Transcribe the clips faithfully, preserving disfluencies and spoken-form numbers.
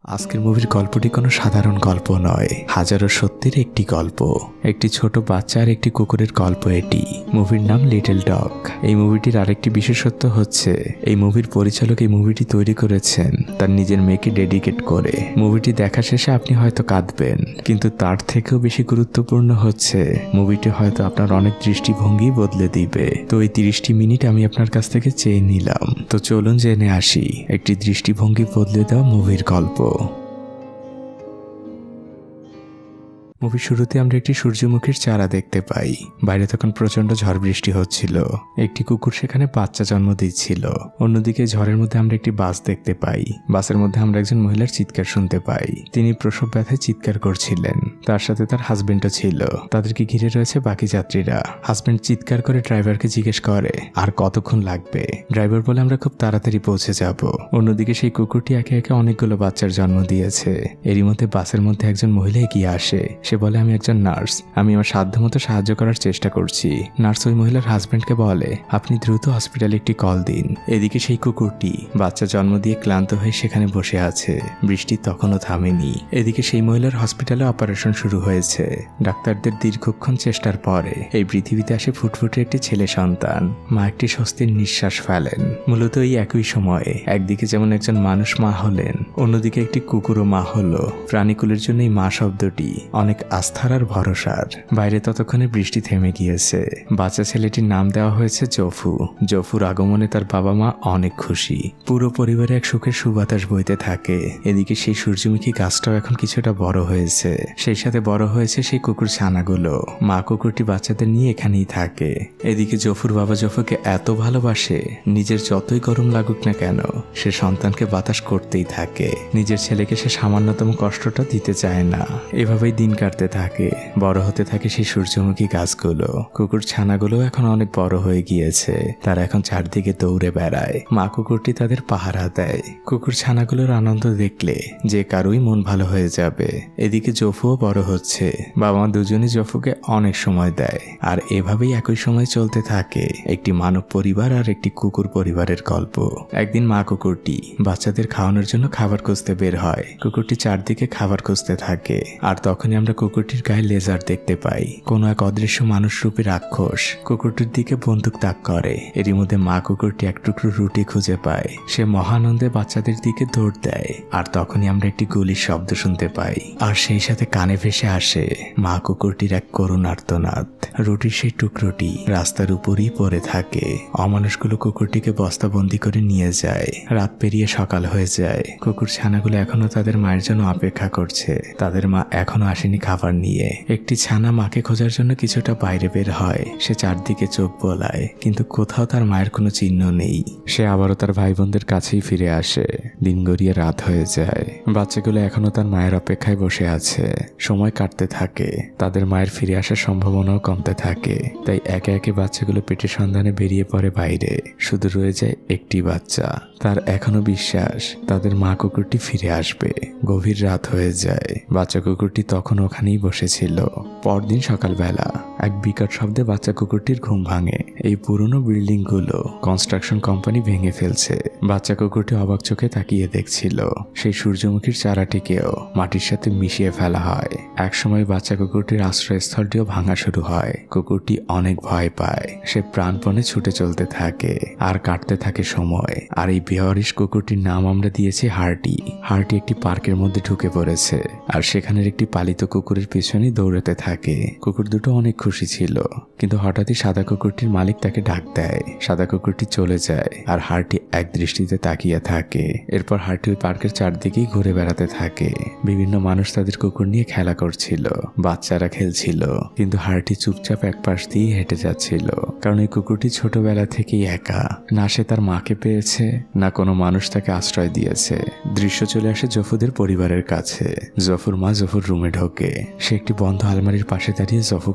আজকের মুভির গল্পটি কোনো সাধারণ গল্প নয়, হাজারো সত্যের একটি গল্প। একটি ছোট বাচ্চা আর একটি কুকুরের গল্প এটি। মুভির নাম লিটল ডগ। এই মুভিটির আরেকটি বিশেষত্ব হচ্ছে এই মুভির পরিচালক এই মুভিটি তৈরি করেছেন তার নিজের মেয়েকে ডেডিকেট করে। মুভিটি দেখা শেষে আপনি হয়তো কাঁদবেন, কিন্তু তার থেকেও বেশি গুরুত্বপূর্ণ হচ্ছে মুভিটি হয়তো আপনার অনেক দৃষ্টিভঙ্গি বদলে দিবে। তো এই তিরিশটি মিনিট আমি আপনার কাছ থেকে চেয়ে নিলাম। তো চলুন জেনে আসি একটি দৃষ্টিভঙ্গি বদলে দেওয়া মুভির গল্প। মুভির শুরুতে আমরা একটি সূর্যমুখীর চারা দেখতে পাই। বাইরে তখন প্রচন্ড ঝড় বৃষ্টি হচ্ছিল। একটি কুকুর সেখানে বাচ্চা জন্ম দিচ্ছিল। অন্যদিকে ঝড়ের মধ্যে আমরা একটি বাস দেখতে পাই। বাসের মধ্যে আমরা একজন মহিলার চিৎকার শুনতে পাই। তিনি প্রসব ব্যথায় চিৎকার করছিলেন। তার সাথে তার হাজবেন্ডও ছিল। তাদেরকে ঘিরে রয়েছে বাকি যাত্রীরা। হাজবেন্ড চিৎকার করে ড্রাইভারকে জিজ্ঞেস করে আর কতক্ষণ লাগবে। ড্রাইভার বলে আমরা খুব তাড়াতাড়ি পৌঁছে যাব। অন্যদিকে সেই কুকুরটি একে একে অনেকগুলো বাচ্চার জন্ম দিয়েছে। এরই মধ্যে বাসের মধ্যে একজন মহিলা এগিয়ে আসে। সে বলে আমি একজন নার্স, আমি আমার সাধ্যমতো সাহায্য করার চেষ্টা করছি। নার্স ওই মহিলার হাজবেন্ডকে বলে আপনি দ্রুত হসপিটালে একটি কল দিন। এদিকে সেই কুকুরটি বাচ্চা জন্ম দিয়ে ক্লান্ত হয়ে সেখানে বসে আছে। বৃষ্টি তখনও থামেনি। এদিকে সেই মহিলার হসপিটালে অপারেশন শুরু হয়েছে। ডাক্তারদের দীর্ঘক্ষণ চেষ্টার পরে এই পৃথিবীতে আসে ফুটফুটে একটি ছেলে সন্তান। মা একটি স্বস্তির নিঃশ্বাস ফেলেন। মূলত এই একই সময়ে একদিকে যেমন একজন মানুষ মা হলেন, অন্যদিকে একটি কুকুরও মা হলো। প্রাণীকুলের জন্য এই মা শব্দটি অনেক আস্থার আর ভরসার। বাইরে ততক্ষণে বৃষ্টি থেমে গিয়েছে। বাচ্চা ছেলেটির নাম দেওয়া হয়েছে জফু। জফুর আগমনে তার বাবা মা অনেক খুশি। পুরো পরিবারে এক সুখের সুবাতাস বইতে থাকে। এদিকে সেই সূর্যমুখী গাছটাও এখন কিছুটা বড় হয়েছে। সেই সাথে বড় হয়েছে সেই কুকুর ছানাগুলো। মা কুকুরটি বাচ্চাদের নিয়ে এখানেই থাকে। এদিকে জফুর বাবা জফুকে এত ভালোবাসে, নিজের যতই গরম লাগুক না কেন সে সন্তানকে বাতাস করতেই থাকে। নিজের ছেলেকে সে সামান্যতম কষ্টটা দিতে চায় না। এভাবেই দিন কাটতে থাকে। বড় হতে থাকে সেই সূর্যমুখী গাছগুলো। কুকুর ছানাগুলো এখন অনেক বড় হয়ে গিয়েছে। তারা এখন চারদিকে দৌড়ে বেড়ায়। মা কুকুরটি তাদের পাহারা দেয়। কুকুর ছানাগুলোর আনন্দ দেখলে যে কারোই মন ভালো হয়ে যাবে। এদিকে জফুও বড় হচ্ছে। বাবা মা দুজনই জফুকে অনেক সময় দেয়। আর এভাবেই একই সময় চলতে থাকে একটি মানব পরিবার আর একটি কুকুর পরিবারের গল্প। একদিন মা কুকুরটি বাচ্চাদের খাওয়ানোর জন্য খাবার খুঁজতে বের হয়। কুকুরটি চারদিকে খাবার খুঁজতে থাকে। আর তখনই আমরা কুকুরটির গায়ে লেজার দেখতে পাই। কোনো এক অদৃশ্য মানুষ রূপী রাক্ষস কুকুরটির দিকে বন্দুক তাক করে। এরই মধ্যে মা কুকুরটি এক টুকরো রুটি খুঁজে পায়। সে মহানন্দে বাচ্চাদের দিকে দৌড় দেয়। আর তখনই আমরা একটি গুলির শব্দ শুনতে পাই। আর সেই সাথে কানে ভেসে আসে মা কুকুরটির এক করুণ আর্তনাদ। রুটির সেই টুকরোটি রাস্তার উপরই পড়ে থাকে। অমানুষগুলো কুকুরটিকে বস্তাবন্দি করে নিয়ে যায়। রাত পেরিয়ে সকাল হয়ে যায়। কুকুর ছানাগুলো এখনো তাদের মায়ের জন্য অপেক্ষা করছে। তাদের মা এখনো আসেনি খাবার নিয়ে। একটি ছানা মাকে খোঁজার জন্য কিছুটা বাইরে বের হয়। সে চারদিকে চোখ বোলায়, কিন্তু কোথাও তার মায়ের কোনো চিহ্ন নেই। সে আবারও তার ভাই বোনদের কাছেই ফিরে আসে। দিন গড়িয়ে রাত হয়ে যায়। বাচ্চাগুলো এখনো তার মায়ের অপেক্ষায় বসে আছে। সময় কাটতে থাকে। তাদের মায়ের ফিরে আসার সম্ভাবনাও কমতে থাকে। তাই একে একে বাচ্চাগুলো পেটের সন্ধানে বেরিয়ে পড়ে বাইরে। শুধু রয়ে যায় একটি বাচ্চা। তার এখনো বিশ্বাস তাদের মা কুকুরটি ফিরে আসবে। গভীর রাত হয়ে যায়। বাচ্চা কুকুরটি তখন ওখানেই বসেছিল। পরদিন সকালবেলা এক বিকট শব্দে বাচ্চা কুকুরটির ঘুম ভাঙে। এই পুরনো বিল্ডিং গুলো কনস্ট্রাকশন কোম্পানি ভেঙে ফেলছে। বাচ্চা কুকুরটি অবাক চোখে তাকিয়ে দেখছিল। সেই সূর্যমুখীর চারাটিকেও মাটির সাথে মিশিয়ে ফেলা হয়। একসময় বাচ্চা কুকুরটির আশ্রয়স্থলটিও ভাঙা শুরু হয়। কুকুরটি অনেক ভয় পায়। সে প্রাণপণে ছুটে চলতে থাকে। আর কাটতে থাকে সময়। আর এই বেয়ারিশ কুকুরটির নাম আমরা দিয়েছি হার্টি। হার্টি একটি পার্কের মধ্যে ঢুকে পড়েছে। আর সেখানের একটি পালিত কুকুরের পিছনে দৌড়াতে থাকে। কুকুর দুটো অনেক খুশি ছিল, কিন্তু হঠাৎই সাদা কুকুরটির মালিক তাকে ডাক দেয়। সাদা কুকুরটি চলে যায়। আর হার্টি এক দৃষ্টিতে তাকিয়ে থাকে। এরপর হার্টি ওই পার্কের চারদিকেই ঘুরে বেড়াতে থাকে। বিভিন্ন মানুষ তাদের কুকুর নিয়ে খেলা করছিল, বাচ্চারা খেলছিল, কিন্তু হার্টি চুপচাপ এক পাশ দিয়ে হেঁটে যাচ্ছিল। কারণ এই কুকুরটি ছোটবেলা থেকেই একা। না সে তার মাকে পেয়েছে, না কোনো মানুষ তাকে আশ্রয় দিয়েছে। দৃশ্য চলে আসে জফুদের পরিবারের কাছে। জফুর মা জফুর রুমে ঢোকে। সে একটি বন্ধ আলমারির পাশে দাঁড়িয়ে জফুকে ডাকতে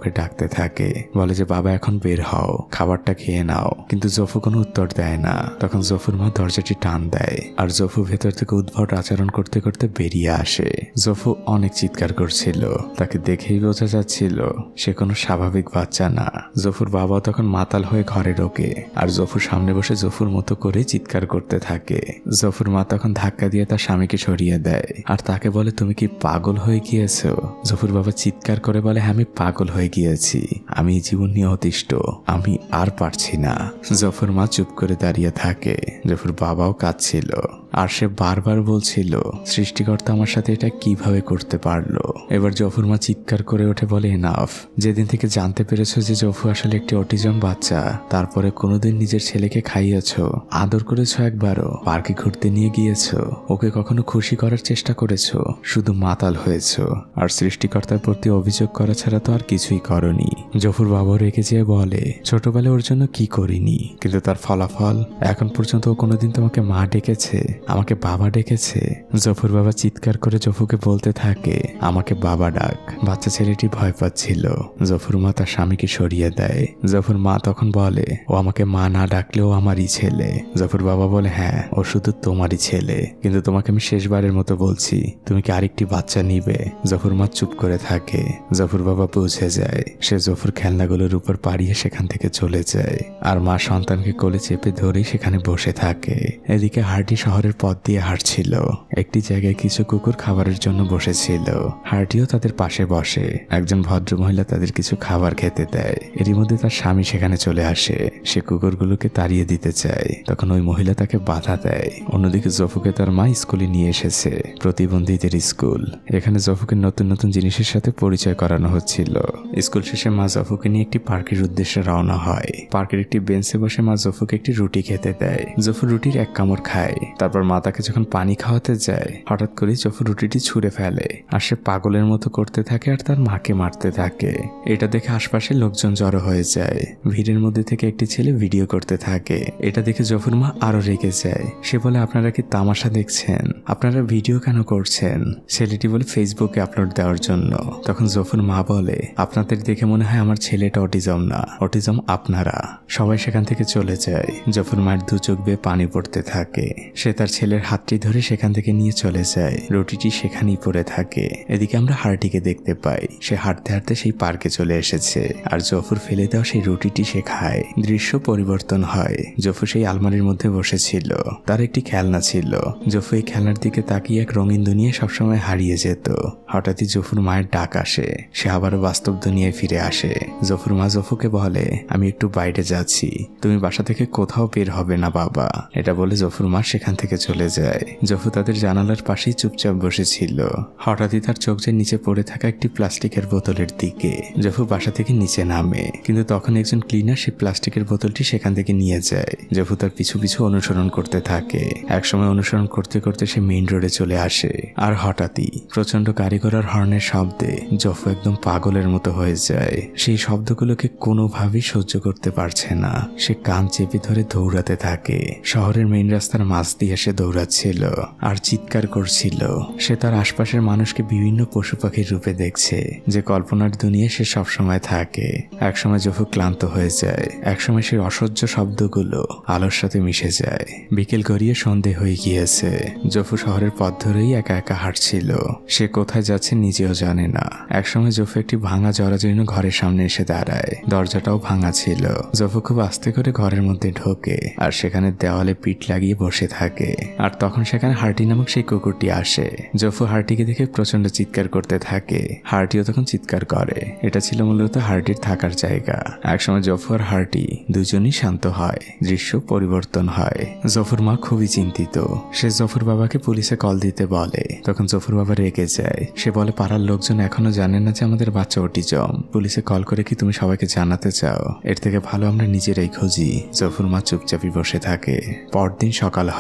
থাকে, বলে যে বাবা এখন বের হও, খাবারটা খেয়ে নাও। কিন্তু জফু কোনো উত্তর দেয় না। তখন জফুর মা দরজাটি টান দেয় আর জফু ভেতর থেকে উদ্ভট আচরণ করতে করতে বেরিয়ে আসে। জফু অনেক চিৎকার করছিল, তাকে দেখেই বোঝা যাচ্ছিল সে কোনো স্বাভাবিক বাচ্চা না। জফুর বাবা তখন মাতাল হয়ে ঘরে ঢোকে আর জফুর সামনে বসে জফুর মতো করে চিৎকার করতে থাকে। জফুর মা তখন ধাক্কা দিয়ে তার স্বামীকে সরিয়ে দেয় আর তাকে বলে তুমি কি পাগল হয়ে গিয়েছো? জফুর বাবা চিৎকার করে বলে হ্যাঁ আমি পাগল হয়ে গিয়েছি, আমি জীবন নিয়ে অতিষ্ঠ, আমি আর পারছি না। জফুর মা চুপ করে দাঁড়িয়ে থাকে। জফুর বাবাও কাঁদছিল আর সে বারবার বলছিল সৃষ্টিকর্তা আমার সাথে এটা কিভাবে করতে পারলো। এবার জফুর মা চিৎকার করে ওঠে বলে এনাফ, যেদিন থেকে জানতে পেরেছো যে জফু আসলে একটি অটিজম বাচ্চা, তারপরে কোনোদিন নিজের ছেলেকে খাইয়েছো, আদর করেছো, একবারও পার্কে ঘুরতে নিয়ে গিয়েছো, ওকে কখনো খুশি করার চেষ্টা করেছো, শুধু মাতাল হয়েছো আর সৃষ্টিকর্তার প্রতি অভিযোগ করা ছাড়া তো আর কিছুই করনি। জফুর বাবা রেখে যেয়ে বলে ছোটবেলায় ওর জন্য কি করিনি, কিন্তু তার ফলাফল এখন পর্যন্ত ও কোনোদিন তোমাকে মা ডেকেছে, আমাকে বাবা ডেকেছে। জফুর বাবা চিৎকার করে জফুকে বলতে থাকে আমাকে বাবা ডাক। বাচ্চা ছেলেটি ভয় পাচ্ছিল। জফুর মা তার স্বামীকে সরিয়ে দেয়। জফুর মা তখন বলে ও আমাকে মা না ডাকলেও আমারই ছেলে। জফুর বাবা বলে হ্যাঁ ও শুধু তোমারই ছেলে, কিন্তু তোমাকে আমি শেষবারের মতো বলছি তুমি কি আরেকটি বাচ্চা নিবে? জফুর মা চুপ করে থাকে। জফুর বাবা বুঝে যায়। সে জফুর খেলনাগুলোর উপর পাড়িয়ে সেখান থেকে চলে যায় আর মা সন্তানকে কোলে চেপে ধরেই সেখানে বসে থাকে। এদিকে হার্টি শহরের পথ দিয়ে হাঁটছিল। একটি জায়গায় কিছু কুকুর খাবারের জন্য বসেছিল। হার্টিও তাদের পাশে বসে। একজন ভদ্র মহিলা তাদের কিছু খাবার খেতে দেয়। এরই মধ্যে তার স্বামী সেখানে চলে আসে। সে কুকুরগুলোকে তাড়িয়ে দিতে চায়, তখন ওই মহিলা তাকে বাধা দেয়। অন্যদিকে জফুকে তার মা স্কুলে নিয়ে এসেছে, প্রতিবন্ধীদের স্কুল। এখানে জফুকে নতুন নতুন জিনিসের সাথে পরিচয় করানো হচ্ছিল। স্কুল শেষে মা জফুকে নিয়ে একটি পার্কের উদ্দেশ্যে রওনা হয়। পার্কের একটি বেঞ্চে বসে মা জফুকে একটি রুটি খেতে দেয়। জফু রুটির এক কামড় খায়। তারপর মা তাকে যখন পানি খাওয়াতে যায়, হঠাৎ করে জফু রুটিটি ছুঁড়ে ফেলে আর সে পাগলের মতো করতে থাকে আর তার মাকে মারতে থাকে। এটা দেখে আশপাশের লোকজন জড়ো হয়ে যায়। ভিড়ের মধ্যে থেকে একটি ছেলে ভিডিও করতে থাকে। এটা দেখে জফুর মা আরো রেগে যায়। সে বলে আপনারা কি তামাশা দেখছেন? আপনারা ভিডিও কেন করছেন? ছেলেটি বলে ফেসবুকে আপলোড দেওয়ার জন্য। তখন জফুর মা বলে আপনাদের দেখে মনে হয় আমার ছেলেটা অটিজম না, অটিজম আপনারা। সবাই সেখান থেকে চলে যায়। জফুর মায়ের দু চোখ বেয়ে পানি পড়তে থাকে। সে তার ছেলের হাতটি ধরে সেখান থেকে নিয়ে চলে যায়। রুটিটি সেখানেই পড়ে থাকে। এদিকে আমরা হার্টিকে দেখতে পাই। সে হাঁটতে হাঁটতে সেই পার্কে চলে এসেছে আর জফুর ফেলে দেওয়া সেই রুটিটি সে খায়। দৃশ্য পরিবর্তন হয়। জফু সেই আলমারির মধ্যে বসেছিল। তার একটি খেলনা ছিল। জফু এই খেলনার দিকে তাকিয়ে এক রঙিন দুনিয়া সবসময় হারিয়ে যেত। হঠাৎই জফুর মায়ের ডাক আসে। সে আবারও বাস্তব দুনিয়ায় ফিরে আসে। জফুর মা জফুকে বলে আমি একটু বাইরে যাচ্ছি, তুমি বাসা থেকে কোথাও বের হবে না বাবা। এটা বলে জফুর মা সেখান থেকে চলে যায়। জফু তাদের জানালার পাশেই চুপচাপ বসেছিল। হঠাৎই তার চোখ যে নিচে পড়ে থাকা একটি প্লাস্টিকের বোতলের দিকে। জফু বাসা থেকে নিচে নামে, কিন্তু তখন একজন ক্লিনার সেই প্লাস্টিকের বোতলটি সেখান থেকে নিয়ে যায়। জফু তার পিছু পিছু অনুসরণ করতে থাকে। একসময় অনুসরণ করতে করতে সে মেইন রোডে চলে আসে আর হঠাৎই প্রচন্ড গাড়ি ঘোড়ার হর্নের শব্দে জফু একদম পাগলের মতো হয়ে যায়। সেই শব্দগুলোকে কোনোভাবেই সহ্য করতে পারছে না। সে কান চেপে ধরে দৌড়াতে থাকে। শহরের মেইন রাস্তার মাঝ দিয়ে সে দৌড়াচ্ছিল আর চিৎকার করছিল। সে তার আশপাশের মানুষকে বিভিন্ন পশু পাখির রূপে দেখছে, যে কল্পনার দুনিয়ায় সে সবসময় থাকে। একসময় জফু ক্লান্ত হয়ে যায়। একসময় সেই অসহ্য শব্দগুলো আলোর সাথে মিশে যায়। বিকেল গড়িয়ে সন্ধে হয়ে গিয়েছে। জফু শহরের পথ ধরেই একা একা হাঁটছিল। সে কোথায় যাচ্ছে নিজেও জানে না। একসময় জফু একটি ভাঙা জরাজীর্ণ ঘরের সামনে এসে দাঁড়ায়। দরজাটাও ভাঙা ছিল। জফু খুব আস্তে করে ঘরের মধ্যে ঢোকে আর সেখানে দেওয়ালে পিঠ লাগিয়ে বসে থাকে। আর তখন সেখানে হার্টি নামক সেই কুকুরটি আসে। জফু হার্টিকে দেখে প্রচন্ড চিৎকার করতে থাকে। হার্টিও তখন চিৎকার করে। এটা ছিল মূলত হার্টির থাকার জায়গা। একসময় জফু আর হার্টি দুজনই শান্ত হয়। দৃশ্য পরিবর্তন হয়। জফুর মা খুবই চিন্তিত। সে জফুর বাবাকে পুলিশে কল দিতে বলে। তখন জফুর বাবা রেগে যায়। সে বলে পাড়ার লোকজন এখনো জানে না যে আমাদের বাচ্চা অটিজম। পুলিশে কল করে কি তুমি সবাইকে জানাতে চাও? এর থেকে ভালো আমরা নিজেরাই খুঁজি। জফুর মা চুপচাপই বসে থাকে। পরদিন সকাল হয়।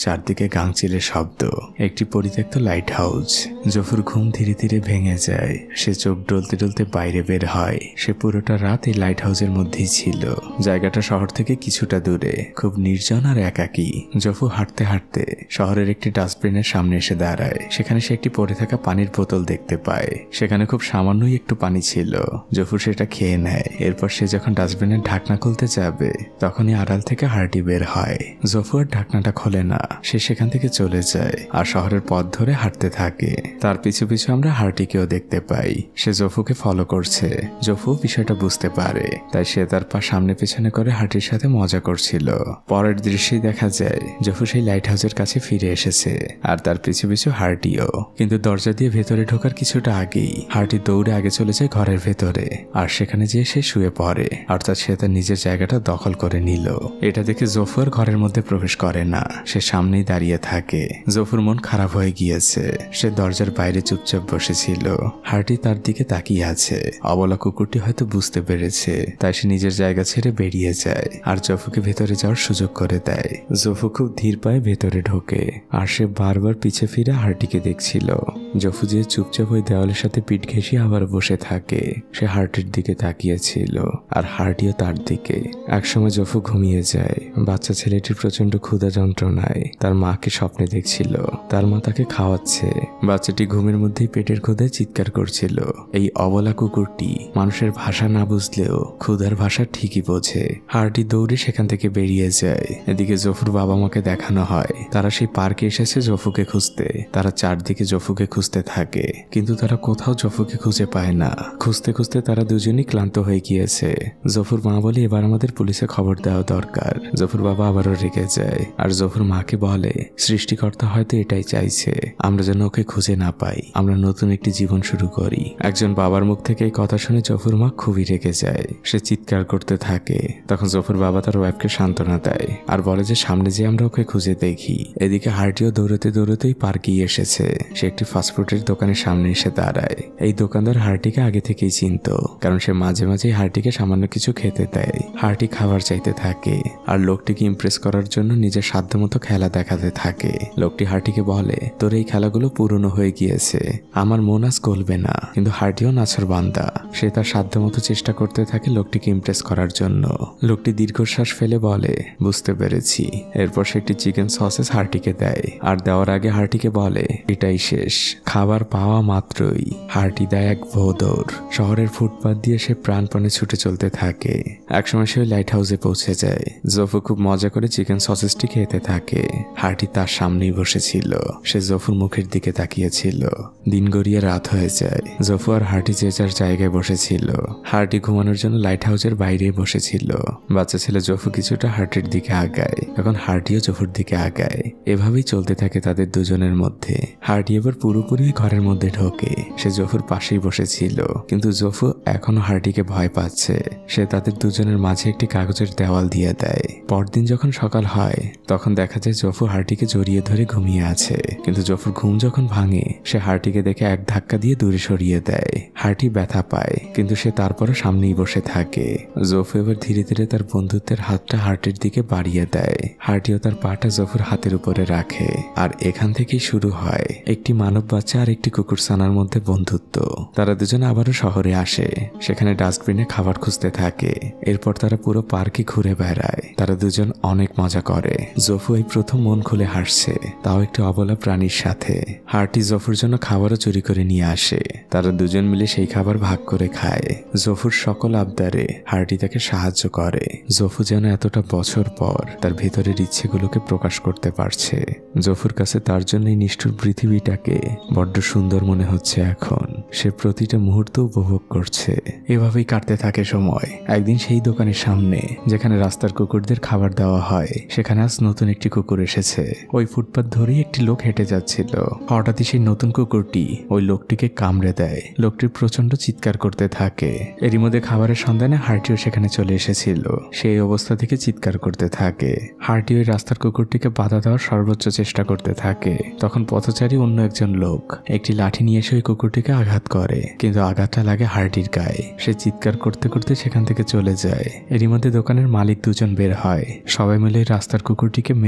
চারদিকে গাংচিলের শব্দ, একটি পরিত্যক্ত লাইট হাউস। জফুর ঘুম ধীরে ধীরে ভেঙে যায়। সে চোখ ডলতে ডলতে বাইরে বের হয়। সে পুরোটা রাত এই লাইট হাউসের মধ্যেই ছিল। জায়গাটা শহর থেকে কিছুটা দূরে, খুব নির্জন আর একাকী। জফু হাঁটতে হাঁটতে শহরের একটি ডাস্টবিনের সামনে এসে দাঁড়ায়। সেখানে সে একটি পড়ে থাকা পানির বোতল দেখতে পায়। সেখানে খুব সামান্যই একটু পানি ছিল। জফু সেটা খেয়ে নেয়। এরপর সে যখন ডাস্টবিনের ঢাকনা খুলতে যাবে তখনই আড়াল থেকে হার্টি বের হয়। জফু আর ঢাকনাটা খোলে না। সে সেখান থেকে চলে যায় আর শহরের পথ ধরে হাঁটতে থাকে। তার পিছু পিছু আমরা হার্টিকেও দেখতে পাই। সে জফুকে ফলো করছে। জফু বিষয়টা বুঝতে পারে, তাই সে তার পা সামনে পেছনে করে হার্টির সাথে মজা করছিল। পরের দৃশ্যেই দেখা যায় জফু সেই লাইট হাউসের কাছে ফিরে এসেছে আর তার পিছু পিছু হার্টিও। কিন্তু দরজা দিয়ে ভেতরে ঢোকার কিছুটা আগেই হার্টি দৌড়ে আগে চলে যায় ঘরের ভেতরে আর সেখানে যেয়ে সে শুয়ে পড়ে, অর্থাৎ সে তার নিজের জায়গাটা দখল করে নিল। এটা দেখে জফু আর ঘরের মধ্যে প্রবেশ করে না। সে সামনেই দাঁড়িয়ে থাকে। জফুর মন খারাপ হয়ে গিয়েছে। সে দরজার বাইরে চুপচাপ বসেছিল। হার্টি তার দিকে তাকিয়ে আছে। অবলা কুকুরটি হয়তো বুঝতে পেরেছে, তাই সে নিজের জায়গা ছেড়ে বেরিয়ে যায় আর জফুকে ভেতরে যাওয়ার সুযোগ করে দেয়। জফু খুব ধীর পায়ে ভেতরে ঢোকে আর সে বারবার পিছে ফিরে হার্টিকে দেখছিল। জফু যে চুপচাপ ওই দেওয়ালের সাথে পিঠ ঘেঁষিয়ে আবার বসে থাকে। সে হার্টির দিকে তাকিয়েছিল আর হার্টিও তার দিকে। একসময় জফু ঘুমিয়ে যায়। বাচ্চা ছেলেটির প্রচন্ড ক্ষুধা যন্ত্রণায় তার মাকে স্বপ্নে দেখছিল। তার মা তাকে খাওয়াচ্ছে। বাচ্চাটি ঘুমের মধ্যেই পেটের ক্ষুধায় চিৎকার করছিল। এই অবলা কুকুরটি মানুষের ভাষা না বুঝলেও ক্ষুধার ভাষা ঠিকই বোঝে। হার্টি দৌড়ে সেখান থেকে বেরিয়ে যায়। এদিকে জফুর বাবা মাকে দেখানো হয় তারা সেই পার্কে এসেছে জফুকে খুঁজতে। তারা চারদিকে জফুকে খুঁজতে থাকে, কিন্তু তারা কোথাও জফুকে খুঁজে পায় না। খুঁজতে খুঁজতে তারা দুজনই ক্লান্ত হয়ে গিয়েছে। জফুর মা বলে এবার আমাদের পুলিশে খবর দেওয়া দরকার। জফুর বাবা আবারও রেগে যায় আর জফুর মাকে বলে সৃষ্টিকর্তা হয়তো এটাই চাইছে, আমরা যেন ওকে খুঁজে না পাই, আমরা নতুন একটি জীবন শুরু করি। একজন বাবার মুখ থেকে এই কথা শুনে জফুর মা খুবই রেগে যায়। সে চিৎকার করতে থাকে। তখন জফুর বাবা তার ওয়াইফকে সান্ত্বনা দেয় আর বলে যে সামনে যে আমরা ওকে খুঁজে দেখি। এদিকে হার্টিও দৌড়তে দৌড়তেই পার্কেই এসেছে। সে একটি ফাস্টফুডের দোকানের সামনে এসে দাঁড়ায়। এই দোকানদার হার্টিকে আগে থেকেই চিনত, কারণ সে মাঝে মাঝেই হার্টিকে সামান্য কিছু খেতে দেয়। হার্টি খাবার চাইতে থাকে আর লোকটিকে ইমপ্রেস করার জন্য নিজের সাধ্যমতো খেলা দেখাতে থাকে। লোকটি হার্টিকে বলে তোর এই খেলাগুলো পুরনো হয়ে গিয়েছে, আমার মন আজ গলবে না। কিন্তু হার্টিও নাছর বান্দা। সে তার সাধ্যমতো চেষ্টা করতে থাকে লোকটিকে ইমপ্রেস করার জন্য। লোকটি দীর্ঘশ্বাস ফেলে বলে বুঝতে পেরেছি। এরপর সে একটি চিকেন সসেস হার্টিকে দেয় আর দেওয়ার আগে হার্টিকে বলে এটাই শেষ। খাবার পাওয়া মাত্রই হার্টি দেয় এক ভোদৌড়। শহরের ফুটপাত দিয়ে সে প্রাণপণে ছুটে চলতে থাকে। একসময় সে লাইট হাউসে পৌঁছে যায়। জফু খুব মজা করে চিকেন সসেসটি খেতে থাকে। হার্টি তার সামনেই বসেছিল। সে জফুর মুখের দিকে তাকিয়েছিল। দিন গড়িয়ে রাত হয়ে যায়। জফু আর হার্টি যে যার জায়গায় বসেছিল। হার্টি ঘুমানোর জন্য লাইট হাউসের বাইরে বসেছিল। বাচ্চা ছেলে জফু কিছুটা হার্টির দিকে আগায়, তখন হার্টিও জফুর দিকে আগায়। এভাবেই চলতে থাকে তাদের দুজনের মধ্যে। হার্টি এবার পুরোপুরি ঘরের মধ্যে ঢোকে। সে জফুর পাশেই বসেছিল, কিন্তু জফু এখনো হার্টিকে ভয় পাচ্ছে। সে তাদের দুজনের মাঝে একটি কাগজের দেওয়াল দিয়ে দেয়। পরদিন যখন সকাল হয় তখন দেখা যায় জফু হার্টিকে জড়িয়ে ধরে ঘুমিয়ে আছে। কিন্তু জফুর ঘুম যখন ভাঙে সে হার্টিকে দেখে এক ধাক্কা দিয়ে দূরে সরিয়ে দেয়। হার্টি ব্যথা পায়, কিন্তু সে তারপরও সামনেই বসে থাকে। জফু এবার ধীরে ধীরে তার বন্ধুত্বের হাতটা হার্টির দিকে বাড়িয়ে দেয়। হার্টিও তার পাটা জফুর হাতের উপরে রাখে। আর এখান থেকেই শুরু হয় একটি মানব বাচ্চা আর একটি কুকুরছানার মধ্যে বন্ধুত্ব। তারা দুজনে আবারও শহরে আসে। সেখানে ডাস্টবিনে খাবার খুঁজতে থাকে। এরপর তারা পুরো পার্কে ঘুরে বেড়ায়। তারা দুজন অনেক মজা করে। জফু এই প্রথম মন খুলে হাসছে, তাও একটি অবলা প্রাণীর সাথে। হার্টি জফুর জন্য খাবারও চুরি করে নিয়ে আসে। তারা দুজন মিলে সেই খাবার ভাগ করে খায়। জফুর সকল আবদারে হার্টি তাকে সাহায্য করে। জফু যেন এতটা বছর পর তার ভেতরের ইচ্ছেগুলোকে প্রকাশ করতে পারছে। জফুর কাছে তার জন্য এই নিষ্ঠুর পৃথিবীটাকে বড্ড সুন্দর মনে হচ্ছে এখন। সে প্রতিটা মুহূর্ত উপভোগ করছে। এভাবেই কাটতে থাকে সময়। একদিন সেই দোকানের সামনে যেখানে রাস্তার কুকুরদের খাবার দেওয়া হয় সেখানে আজ নতুন একটি কুকুর এসেছে। ওই ফুটপাত ধরেই একটি লোক হেঁটে যাচ্ছিল। হঠাৎই সেই নতুন কুকুরটি ওই লোকটিকে কামড়ে দেয়। লোকটি প্রচন্ড চিৎকার করতে থাকে। এরই মধ্যে খাবারের সন্ধানে হার্টিও সেখানে চলে এসেছিল। সেই অবস্থা থেকে চিৎকার করতে থাকে। হার্টি ওই রাস্তার কুকুরটিকে বাধা দেওয়ার সর্বোচ্চ চেষ্টা করতে থাকে। তখন পথচারী অন্য একজন লোক একটি লাঠি নিয়ে এসে ওই কুকুরটিকে আঘাত করে, কিন্তু আঘাতটা লাগে হার্টির গায়ে। সে চিৎকার করতে করতে সেখান থেকে চলে যায়। এরই মধ্যে দোকানের মালিক দুজন বের হয়। সবাই মিলে রাস্তার কুকুরটিকে মেরে ফেলে।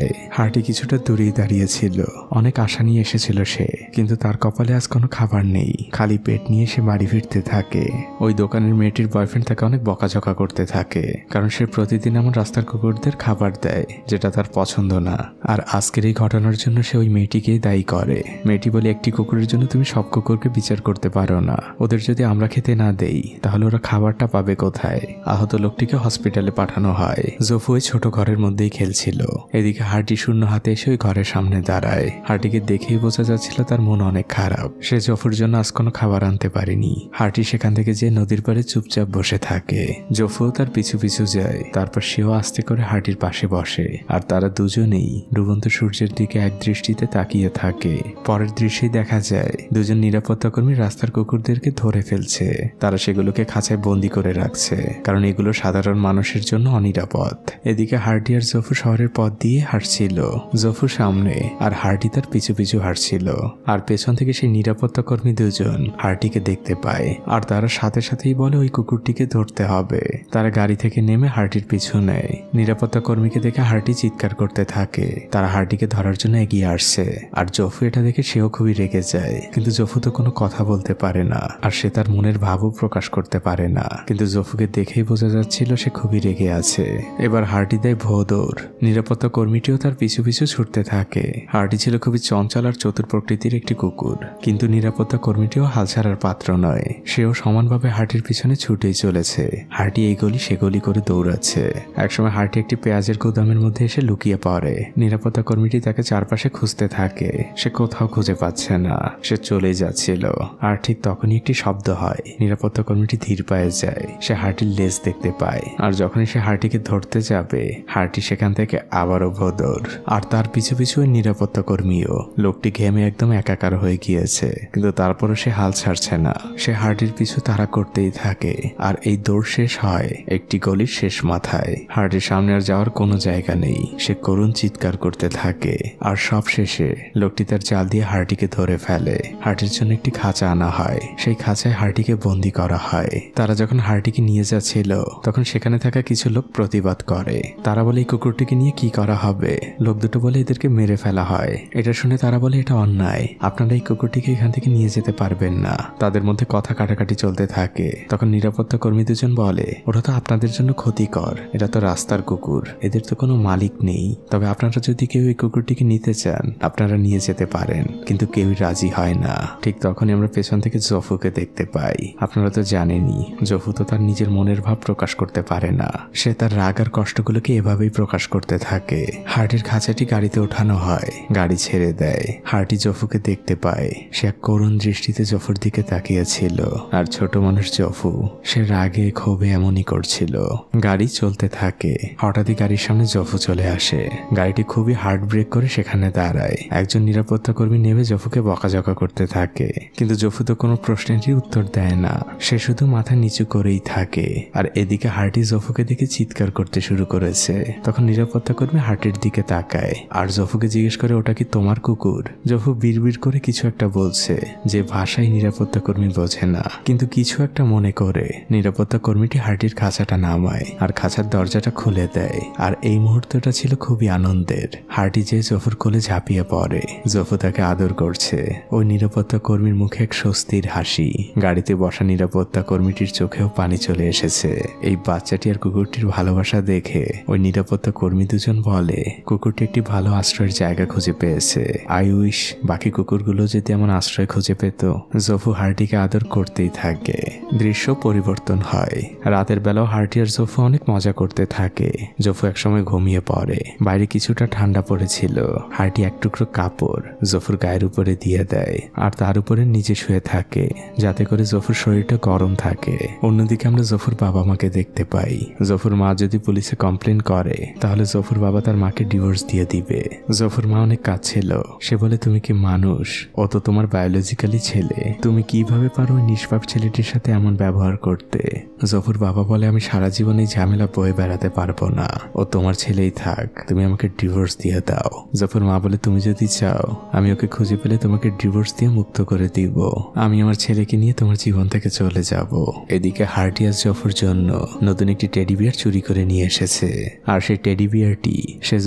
যায়। হার্টি কিছুটা দূরেই দাঁড়িয়েছিল, অনেক আশা নিয়ে এসেছিল সে, কিন্তু তার কপালে আজ কোনো খাবার নেই। খালি পেট নিয়ে সে বাড়ি ফিরতে থাকে। ওই দোকানের মেয়েটির বয়ফ্রেন্ড তাকে অনেক বকাঝকা করতে থাকে, কারণ সে প্রতিদিন এমন রাস্তার কুকুরদের খাবার দেয় যেটা তার পছন্দ না। আর আজকের এই ঘটনার জন্য সে ওই মেয়েটিকে দায়ী করে। মেয়েটি বলে, একটি কুকুরের জন্য তুমি সব কুকুরকে বিচার করতে পারো না। ওদের যদি আমরা খেতে না দেই তাহলে ওরা খাবারটা পাবে কোথায়? আহত লোকটিকে হসপিটালে পাঠানো হয়। জফু ওই ছোট ঘরের মধ্যেই খেলছিল। এদিকে হার্টি শূন্য হাতে এসে ওই ঘরের সামনে দাঁড়ায়। হার্টিকে দেখেই বোঝা যাচ্ছিল তার মন অনেক খারাপ। সে জফুর জন্য আজ কোনো খাবার আনতে পারেনি। হার্টি সেখান থেকে যে নদীর পাড়ে চুপচাপ বসে থাকে। জফুও তার পিছু পিছু যায়। তারপর সেও আস্তে করে হার্টির পাশে বসে, আর তারা দুজনেই ডুবন্ত সূর্যের দিকে এক দৃষ্টিতে তাকিয়ে থাকে। পরের দৃশ্যেই দেখা যায় দুজন নিরাপত্তা কর্মী রাস্তার কুকুরদেরকে ধরে ফেলছে। তারা সেগুলোকে খাঁচায় বন্দি করে রাখছে, কারণ এগুলো সাধারণ মানুষের জন্য অনিরাপদ। এদিকে হার্টি আর জফু শহরের পথ দিয়ে হাঁটছিল। জফু সামনে আর হার্টি তার পিছু পিছু হাঁটছিল। আর পেছন থেকে সেই নিরাপত্তা কর্মী দুজন হার্টিকে দেখতে পায়, আর তারা সাথে সাথেই বলে ওই কুকুরটিকে ধরতে হবে। তারা গাড়ি থেকে নেমে হার্টির পিছু নেয়। নিরাপত্তা কর্মীকে দেখে হার্টি চিৎকার করতে থাকে। তারা হার্টিকে ধরার জন্য এগিয়ে আসছে, আর জফু এটা দেখে সেও খুবই রেগে যায়। কিন্তু জফু তো কোনো কথা বলতে পারে না, আর সে তার মনের ভাবও প্রকাশ করতে পারে না। কিন্তু জফুকে দেখেই বোঝা যাচ্ছিল সে খুবই রেগে আছে। এবার হার্টি দেয় ভো দৌড়। নিরাপত্তা কর্মীটিও তার পিছু পিছু ছুটতে থাকে। হার্টি ছিল খুবই চঞ্চল আর চতুর প্রকৃতির একটি কুকুর, কিন্তু নিরাপত্তা কর্মীটিও হাল ছাড়ার পাত্র নয়। সেও সমানভাবে হার্টির পিছনে ছুটেই চলেছে। হার্টি এই গলি সে গলি করে দৌড়াচ্ছে। একসময় হার্টি একটি পেঁয়াজের গুদামের মধ্যে এসে লুকিয়ে পড়ে। নিরাপত্তা কর্মীটি তাকে চারপাশে খুঁজতে থাকে। সে কোথাও খুঁজে পাচ্ছে না। সে চলে যাচ্ছিল, আর ঠিক তখনই একটি শব্দ হয়। নিরাপত্তা কর্মীটি ধীর পায়ে যায়। সে হার্টির লেজ দেখতে পায়, আর যখনই সে হার্টিকে ধরতে যাবে হার্টি সেখান থেকে আবারও ভোদর। আর তার পিছু পিছু ওই নিরাপত্তা কর্মীও। লোকটি ঘেমে একদম একাকার হয়ে গিয়েছে, কিন্তু তারপরও সে হাল ছাড়ছে না। সে হার্টির পিছু তাড়া করতেই থাকে, আর এই দৌড় শেষ হয় একটি গলির শেষ মাথায়। হার্টির সামনে আর যাওয়ার কোনো জায়গা নেই। সে করুণ চিৎকার করতে থাকে, আর সব শেষে লোকটি তার জাল দিয়ে হার্টিকে ধরে ফেলে। হার্টির জন্য একটি খাঁচা আনা হয়। সেই খাঁচায় হার্টিকে বন্দি করা হয়। তারা যখন হার্টিকে নিয়ে যাচ্ছিল তখন সেখানে থাকা কিছু লোক প্রতিবাদ করে। তারা বলে এই কুকুরটিকে নিয়ে কি করা হবে? লোক দুটো বলে এদেরকে মেরে ফেলা হয়। এটা শুনে তারা বলে এটা অন্যায়, আপনারা এই কুকুরটিকে এখান থেকে নিয়ে যেতে পারবেন না। তাদের মধ্যে কথা কাটাকাটি চলতে থাকে। তখন নিরাপত্তা কর্মী দুজন বলে ওরা তো আপনাদের জন্য ক্ষতিকর, এটা তো রাস্তার কুকুর, এদের তো কোনো মালিক নেই। তবে আপনারা যদি কেউ এই কুকুরটিকে নিতে চান আপনারা নিয়ে যেতে পারেন। কিন্তু কেউই রাজি হয় না। ঠিক তখনই আমরা পেছন থেকে জফুকে দেখতে পাই। আপনারা তো জানেনই জফু তো তার নিজের মনের ভাব প্রকাশ করতে পারে না। সে তার রাগ আর কষ্টগুলোকে এভাবেই প্রকাশ করতে থাকে। হার্টির খাঁচাটি গাড়িতে ওঠানো হয়। গাড়ি ছেড়ে দেয়। হার্টি জফুকে দেখতে পায়। সে এক করুণ দৃষ্টিতে জফুর দিকে তাকিয়েছিল। আর ছোট মানুষ জফু সে রাগে ক্ষোভে এমনই করছিল। গাড়ি চলতে থাকে। হঠাৎই গাড়ির সামনে জফু চলে আসে। গাড়িটি খুবই হার্ড ব্রেক করে সেখানে দাঁড়ায়। একজন নিরাপত্তা কর্মী নেমে জফুকে বকাঝকা করতে থাকে, কিন্তু জফু তো কোনো প্রশ্নেরই উত্তর দেয় না। সে শুধু মাথা নিচু করেই থাকে। আর এদিকে হার্টি জফুকে দেখে চিৎকার করতে শুরু করেছে। তখন নিরাপত্তা কর্মী হার্টির দিকে তাকায় আর জফুকে জিজ্ঞেস করে ওটা কি তোমার কুকুর? জফু বিড়বিড় করে কিছু একটা বলছে, যে ভাষায় নিরাপত্তা কর্মী বোঝে না, কিন্তু কিছু একটা মনে করে নিরাপত্তা কর্মীটি হার্টির খাঁচাটা নামায় আর খাঁচার দরজাটা খুলে দেয়। আর এই মুহূর্তটা ছিল খুবই আনন্দের। হার্টি যে জফুর কোলে ঝাঁপিয়ে পড়ে। জফু তাকে আদর করছে। ওই নিরাপত্তা কর্মীর মুখে এক স্বস্তির হাসি। গাড়িতে বসা নিরাপত্তা কর্মীটির চোখেও পানি চলে এসেছে। এই বাচ্চাটি আর কুকুরটির ভালোবাসা দেখে ওই নিরাপত্তা কর্মী দুজন বলে কুকুরটি একটি ভালো আশ্রয়ের জায়গা খুঁজে পেয়েছে। আই উইশ বাকি কুকুরগুলো যদি এমন আশ্রয় খুঁজে পেত। জফু হার্টিকে আদর করতেই থাকে। দৃশ্য পরিবর্তন হয়। রাতের বেলাও হার্টি আর জফু অনেক মজা করতে থাকে। জফু একসময় ঘুমিয়ে পড়ে। বাইরে কিছুটা ঠান্ডা পড়েছিল। হার্টি এক টুকরো কাপড় জফুর গায়ের উপরে দিয়ে দেয় আর তার উপরে নিচে শুয়ে থাকে, যাতে করে জফুর শরীরটা গরম থাকে। অন্যদিকে আমরা জফুর বাবা মাকে দেখতে পাই। জফুর মা যদি পুলিশে কমপ্লেন করে তাহলে জফুর বাবা তার মাকে ডিভোর্স দিয়ে দিবে। জফুর মা অনেক কাঁদছিল। সে বলে তুমি কি মানুষ? ও তো তোমার বায়োলজিক্যালি ছেলে। তুমি কিভাবে পারো ওই নিষ্পাপ ছেলেটির সাথে এমন ব্যবহার করতে? জফুর বাবা বলে আমি সারা জীবন এই ঝামেলা বয়ে বেড়াতে পারবো না। ও তোমার ছেলেই থাক, তুমি আমাকে ডিভোর্স দিয়ে দাও। জফুর মা বলে তুমি যদি চাও আমি ওকে খুঁজে পেলে তোমাকে ডিভোর্স দিয়ে মুক্ত করে দিব। আমি আমার ছেলেকে নিয়ে তোমার জীবন থেকে চলে যাব। এদিকে হার্টি আর জফুর জন্য নতুন একটি টেডি বিয়ার চুরি করে নিয়ে এসেছে। আর সেই টেডি বিয়ারটি সে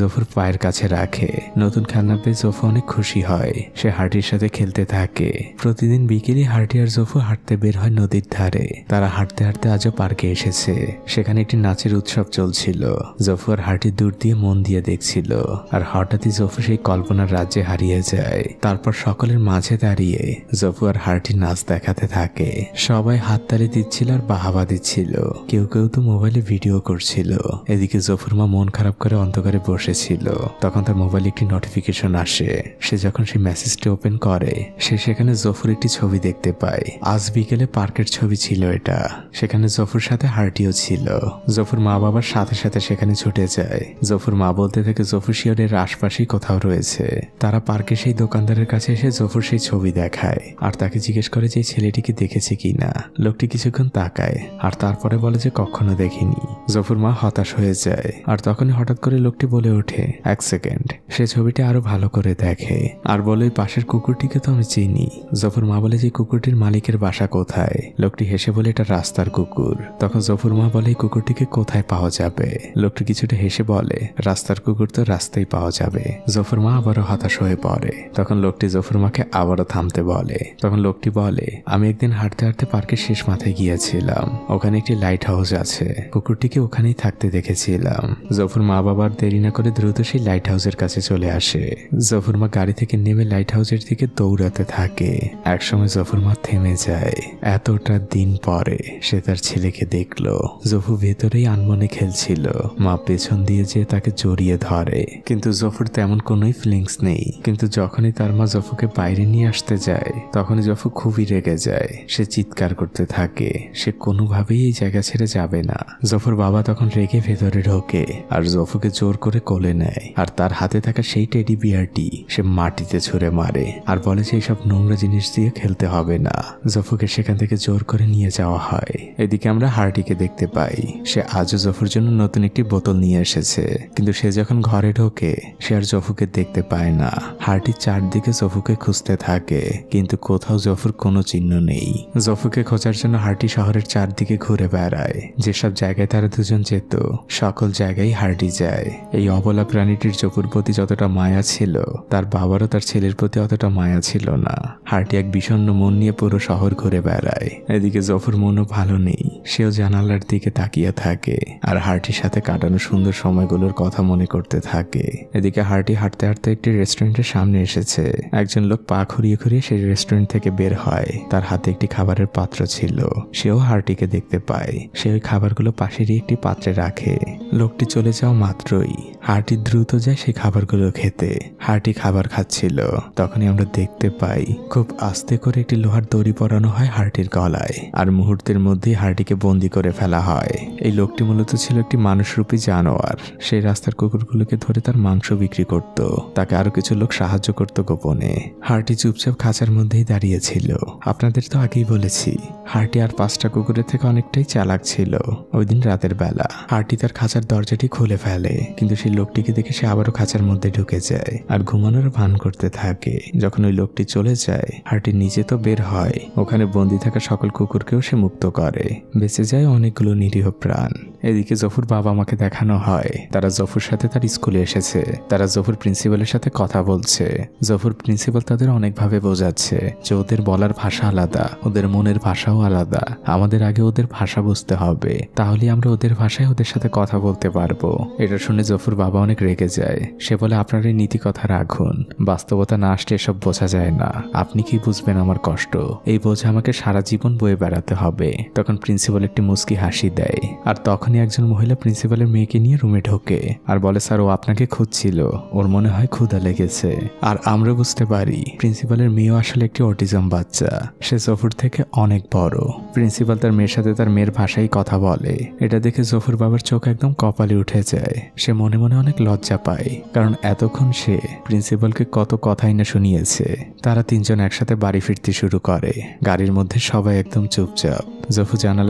জফুর পায়ের কাছে রাখে। নতুন খেলনা পেয়ে জফু অনেক খুশি হয়। সে হার্টির সাথে খেলতে থাকে। প্রতিদিন বিকেলে হার্টি আর জফু হাঁটতে বের হয় নদীর ধারে। তারা হাঁটতে হাঁটতে আজও পার্কে এসেছে। সেখানে একটি নাচের উৎসব চলছিল। জফু আর হার্টি দূর দিয়ে মন দিয়ে দেখছিল। আর হঠাৎই জফু সেই কল্পনার রাজ্যে হারিয়ে যায়। তারপর সকলের মাঝে দাঁড়িয়ে জফু আর হার্টি নাচ দেখাতে থাকে। সবাই হাততালি দিচ্ছিল আর বাহাবা দিচ্ছিল। কেউ কেউ তো মোবাইলে ভিডিও করছিল। এদিকে জফুর মা মন খারাপ করে অন্ধকারে বসেছিল। তখন তার মোবাইলে একটি নোটিফিকেশন আসে। সে যখন সেই মেসেজটি ওপেন করে সে সেখানে জফুর একটি ছবি দেখতে পায়। আজ বিকেলে পার্কের ছবি ছিল এটা। সেখানে জফুর সাথে হার্টিও ছিল। জফুর মা বাবার সাথে সাথে সেখানে ছুটে যায়। জফুর মা বলতে থাকে জফুর শিয়রের আশপাশেই কোথাও রয়েছে। তারা পার্কে সেই দোকানদারের কাছে এসে জফুর সেই ছবি দেখায় আর তাকে জিজ্ঞেস করে যে ছেলেটিকে দেখেছে কিনা। লোকটি কিছুক্ষণ তাকায় আর তারপরে বলে যে কখনো দেখিনি। জফুর মা হতাশ হয়ে যায় আর তখনই হঠাৎ করে লোকটি বলে ওঠে এক সেকেন্ড। সে ছবিটি আরো ভালো করে দেখে আর বলে ওই পাশের কুকুরটিকে তো আমি চিনি। জফুর মা বলে যে কুকুরটির মালিকের বাসা কোথায়। লোকটি হেসে বলে এটা রাস্তার কুকুর। তখন জফুর মা বলে এই কুকুরটিকে কোথায় পাওয়া যাবে। লোকটি কিছুটা হেসে বলে রাস্তার কুকুর তো রাস্তায় পাওয়া যাবে। জফুর মা আবারও হতাশ হয়ে পড়ে। তখন লোকটি জফুর মাকে আবারও থামতে বলে। তখন লোকটি বলে আমি একদিন হাঁটতে হাঁটতে পার্কের শেষ মাথায় গিয়েছিলাম। ওখানে একটি লাইট হাউস আছে। কুকুরটিকে ওখানেই থাকতে দেখেছিলাম। জফুর মা বাবার দেরি না করে দ্রুত সেই লাইট হাউসের কাছে চলে আসে। জফুর মা গাড়ি থেকে নেমে লাইট হাউসের দিকে দৌড়াতে থাকে। একসময় জফুর মা থেমে যায়। এতটা দিন পরে সে তার ছেলেকে দেখলো। জফু ভেতরেই আনমনে খেলছিল। মা পেছন দিয়ে যে তাকে জড়িয়ে ধরে, কিন্তু জফুর তেমন কোনোই ফিলিংস নেই। কিন্তু যখনই তার মা জফুকে বাইরে নিয়ে আসতে যায় তখনই জফু খুবই রেগে যায়। সে চিৎকার করতে থাকে। সে কোনোভাবেই এই জায়গা ছেড়ে যাবে না। জফুর বাবা তখন রেগে ভেতরে ঢোকে আর জফুকে জোর করে কোলে নেয় আর তার হাতে থাকা সেই টেডি বিয়ারটি সে মাটিতে ছুঁড়ে মারে আর বলে যে এইসব নোংরা জিনিস দিয়ে খেলতে হবে না। জফুকে সেখান থেকে জোর করে নিয়ে যাওয়া হয়। এদিকে আমরা হার্টিকে দেখতে পাই। সে আজও জফুর জন্য নতুন একটি বোতল নিয়ে এসেছে। কিন্তু সে যখন ঘরে ঢোকে সে আর জফুকে দেখতে পায় না। হার্টি চারদিকে জফুকে খুঁজতে থাকে কিন্তু কোথাও জফুর কোনো চিহ্ন নেই। জফুকে খোঁজার জন্য হার্টি শহরের চারদিকে ঘুরে বেড়ায়। যেসব জায়গায় তারা দুজন যেত সকল জায়গায় হার্টি যায়। এই অবলা প্রাণীটির জফুর প্রতি যতটা মায়া ছিল তার বাবারও তার ছেলের প্রতি অতটা মায়া ছিল না। হার্টি এক বিষণ্ণ মন নিয়ে পুরো শহর ঘুরে বেড়ায়। এদিকে জফুর মনও ভালো নেই। সেও জানালার দিকে তাকিয়ে থাকে আর হার্টির সাথে কাটানো সুন্দর সময়গুলোর কথা মনে করতে থাকে। এদিকে হার্টি হাঁটতে হাঁটতে একটি রেস্টুরেন্টের সামনে এসেছে। একজন লোক পা খুঁড়িয়ে খুঁড়িয়ে সেই রেস্টুরেন্ট থেকে বের হয়। তার হাতে একটি খাবারের পাত্র ছিল। সেও হার্টিকে দেখতে পায়। সে ওই খাবারগুলো পাশেরই একটি পাত্রে রাখে। লোকটি চলে যাওয়া মাত্রই হার্টি দ্রুত যায় সেই খাবারগুলো খেতে। হার্টি খাবার খাচ্ছিল। তখনই আমরা দেখতে পাই খুব আস্তে করে একটি লোহার দড়ি পরানো হয় হার্টির গলায় আর মুহূর্তের মধ্যেই হার্টিকে বন্দি করে ফেলা হয়। এই লোকটি মূলত ছিল একটি মানুষরূপী জানোয়ার। সেই রাস্তার কুকুরগুলোকে ধরে তার মাংস বিক্রি করত। তাকে আরো কিছু লোক সাহায্য করত গোপনে। হার্টি চুপচাপ খাঁচার মধ্যেই দাঁড়িয়েছিল। আপনাদের তো আগেই বলেছি হার্টি আর পাঁচটা কুকুরের থেকে অনেকটাই চালাক ছিল। ওই দিন রাতের বেলা হার্টি তার খাঁচার দরজাটি খুলে ফেলে কিন্তু সেই লোকটিকে দেখে সে আবারও খাঁচার মধ্যে ঢুকে যায় আর ঘুমানোর ভান করতে থাকে। যখন ওই লোকটি চলে যায় হার্টি নিজে তো বের হয়। ওখানে বন্দি থাকা সকল কুকুরকেও সে মুক্ত করে। বেঁচে যায় অনেকগুলো নিরীহ প্রাণ। এদিকে জফুর বাবা মাকে দেখানো হয় তারা জফুর সাথে তার স্কুলে এসেছে। তারা জফুর প্রিন্সিপালের সাথে কথা বলছে। জফুর প্রিন্সিপাল তাদের অনেকভাবে বোঝাচ্ছে যে ওদের বলার ভাষা আলাদা, ওদের মনের ভাষাও আলাদা। আমাদের আগে ওদের ভাষা বুঝতে হবে, তাহলে আমরা ওদের ভাষায় ওদের সাথে কথা বলতে পারবো। এটা শুনে জফুর বাবা অনেক রেগে যায়। সে বলে আপনার এই নীতি কথা রাখুন, বাস্তবতা না আসলে এসব বোঝা যায় না। আপনি কি বুঝবেন আমার কষ্ট? এই বোঝা আমাকে সারা জীবন বয়ে বেড়াতে হবে। তখন প্রিন্সিপাল একটি মুচকি হাসি দেয় আর তখনই একজন মহিলা প্রিন্সিপালের মেয়েকে নিয়ে রুমে ঢোকে আর বলে স্যার ও আপনাকে খুঁজছিল, ওর মনে হয় ক্ষুধা লেগেছে। আর আমরা বুঝতে পারি প্রিন্সিপালের মেয়েও আসলে একটি অটিজম বাচ্চা। সে জফুর থেকে অনেক বড়। প্রিন্সিপাল তার মেয়ের সাথে তার মেয়ের ভাষায় কথা বলে। এটা দেখে জফুর বাবার চোখ একদম কপালে উঠে যায়। সে মনে মনে অনেক লজ্জা পায়, কারণ এতক্ষণ সে প্রিন্সিপালকে কত কথাই না শুনিয়েছে। তারা তিনজন একসাথে বাড়ি ফিরতে শুরু করে। গাড়ির মধ্যে সবাই একদম চুপচাপ। জফু জানালা